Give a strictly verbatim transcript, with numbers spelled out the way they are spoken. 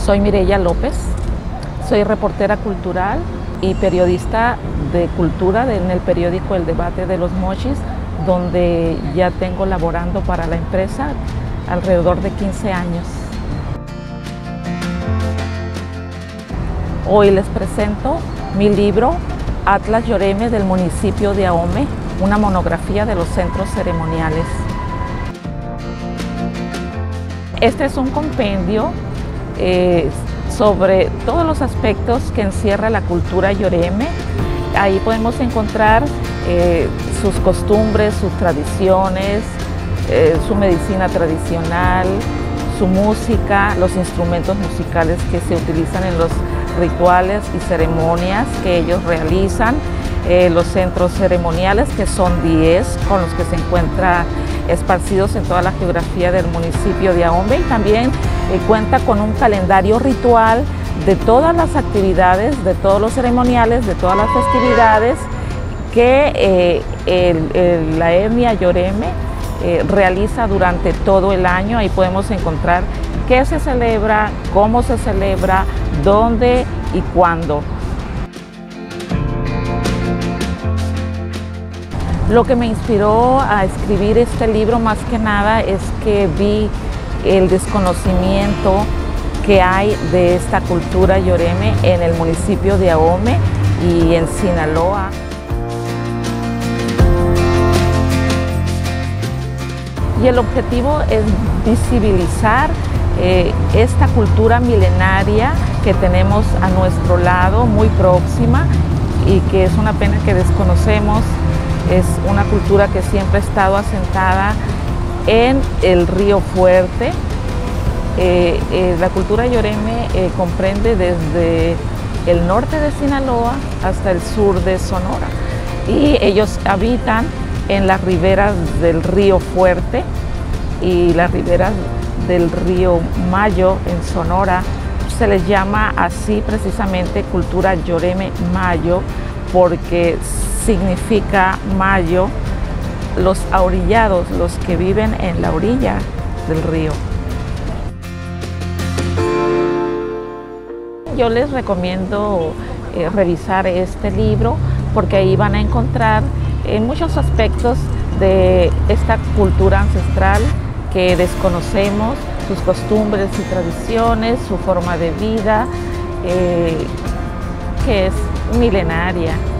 Soy Mireya López, soy reportera cultural y periodista de cultura en el periódico El Debate de los Mochis, donde ya tengo laborando para la empresa alrededor de quince años. Hoy les presento mi libro Atlas Yoreme del municipio de Ahome, una monografía de los centros ceremoniales. Este es un compendio eh, sobre todos los aspectos que encierra la cultura yoreme. Ahí podemos encontrar eh, sus costumbres, sus tradiciones, eh, su medicina tradicional, su música, los instrumentos musicales que se utilizan en los rituales y ceremonias que ellos realizan, eh, los centros ceremoniales, que son diez, con los que se encuentran esparcidos en toda la geografía del municipio de Ahome, y también eh, cuenta con un calendario ritual de todas las actividades, de todos los ceremoniales, de todas las festividades que eh, el, el, la etnia yoreme eh, realiza durante todo el año. Ahí podemos encontrar qué se celebra, cómo se celebra, dónde y cuándo. Lo que me inspiró a escribir este libro más que nada es que vi el desconocimiento que hay de esta cultura yoreme en el municipio de Ahome y en Sinaloa. Y el objetivo es visibilizar eh, esta cultura milenaria que tenemos a nuestro lado, muy próxima, y que es una pena que desconocemos. Es una cultura que siempre ha estado asentada en el Río Fuerte. Eh, eh, la cultura yoreme eh, comprende desde el norte de Sinaloa hasta el sur de Sonora, y ellos habitan en las riberas del Río Fuerte y las riberas del río Mayo en Sonora. Se les llama así precisamente cultura yoreme mayo, porque significa mayo, los ahorillados, los que viven en la orilla del río. Yo les recomiendo eh, revisar este libro, porque ahí van a encontrar eh, muchos aspectos de esta cultura ancestral que desconocemos, sus costumbres y tradiciones, su forma de vida, eh, que es milenaria.